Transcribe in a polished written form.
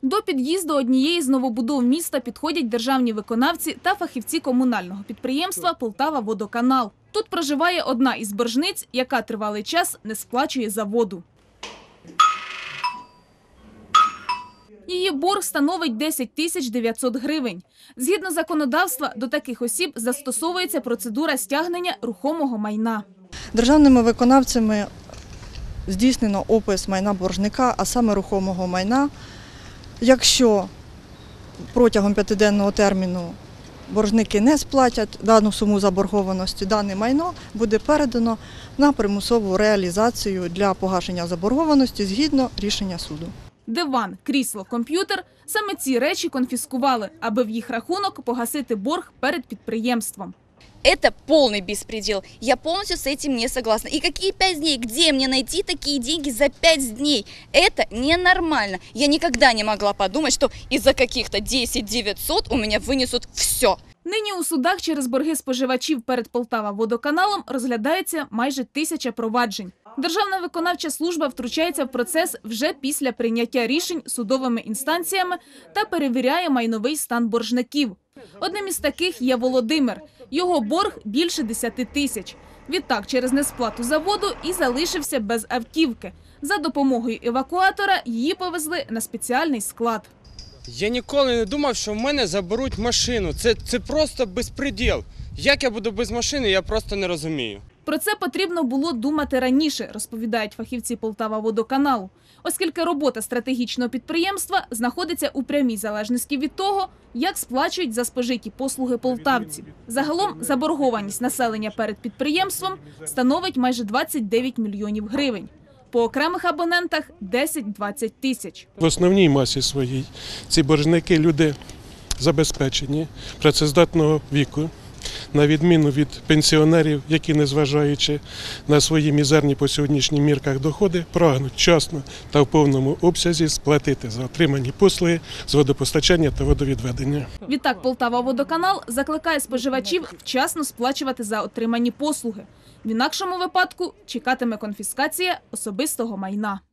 До під'їзду однієї з новобудов міста підходять державні виконавці та фахівці комунального підприємства «Полтававодоканал». Тут проживає одна із боржниць, яка тривалий час не сплачує за воду. Її борг становить 10 тисяч 900 гривень. Згідно законодавства, до таких осіб застосовується процедура стягнення рухомого майна. Державними виконавцями здійснено опис майна боржника, а саме рухомого майна. Якщо протягом 5-денного терміну боржники не сплатять дану суму заборгованості, дане майно буде передано на примусову реалізацію для погашення заборгованості згідно рішення суду. Диван, крісло, комп'ютер – саме ці речі конфіскували, аби в їх рахунок погасити борг перед підприємством. Это полный беспредел. Я полностью с этим не согласна. И какие 5 дней? Где мне найти такие деньги за 5 дней? Это ненормально. Я никогда не могла подумать, что из-за каких-то 10 900 у меня вынесут все. Нині у судах через борги споживачів перед Полтававодоканалом розглядається майже 1000 проваджень. Державна виконавча служба втручається в процес вже після прийняття рішень судовими інстанціями та перевіряє майновий стан боржників. Одним із таких є Володимир. Його борг більше 10 тисяч. Відтак, через несплату за воду і залишився без автівки. За допомогою евакуатора її повезли на спеціальний склад. Я ніколи не думав, що в мене заберуть машину. Це просто безпреділ. Як я буду без машини, я просто не розумію. Про це потрібно було думати раніше, розповідають фахівці Полтававодоканалу, оскільки робота стратегічного підприємства знаходиться у прямій залежності від того, як сплачують за спожиті послуги полтавці. Загалом заборгованість населення перед підприємством становить майже 29 мільйонів гривень. По окремих абонентах – 10-20 тисяч. В основній масі своїй ці боржники – люди забезпечені, працездатного віку, на відміну від пенсіонерів, які, незважаючи на свої мізерні по сьогоднішнім мірках доходи, прагнуть вчасно та в повному обсязі сплатити за отримані послуги з водопостачання та водовідведення. Відтак Полтававодоканал закликає споживачів вчасно сплачувати за отримані послуги. В інакшому випадку чекатиме конфіскація особистого майна.